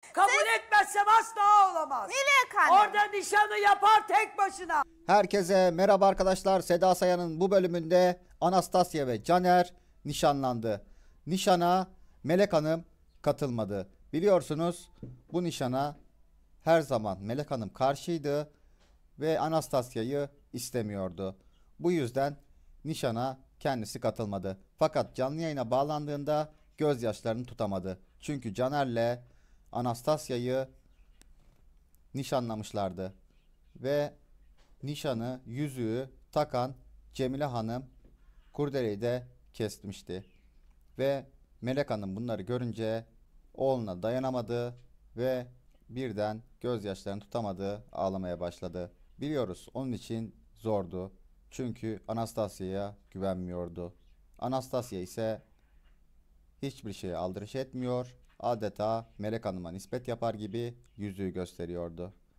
Kabul etmezsem asla olamaz. Melek Hanım. Orada nişanı yapar tek başına. Herkese merhaba arkadaşlar. Seda Sayan'ın bu bölümünde Anastasya ve Caner nişanlandı. Nişana Melek Hanım katılmadı. Biliyorsunuz bu nişana her zaman Melek Hanım karşıydı ve Anastasya'yı istemiyordu. Bu yüzden nişana kendisi katılmadı. Fakat canlı yayına bağlandığında gözyaşlarını tutamadı. Çünkü Caner'le Anastasya'yı nişanlamışlardı. Ve nişanı, yüzüğü takan Cemile Hanım kurdeleyi de kesmişti. Ve Melek Hanım bunları görünce oğluna dayanamadı ve birden gözyaşlarını tutamadı, ağlamaya başladı. Biliyoruz onun için zordu. Çünkü Anastasya'ya güvenmiyordu. Anastasya ise hiçbir şeye aldırış etmiyor. Adeta Melek Hanım'a nispet yapar gibi yüzüğü gösteriyordu.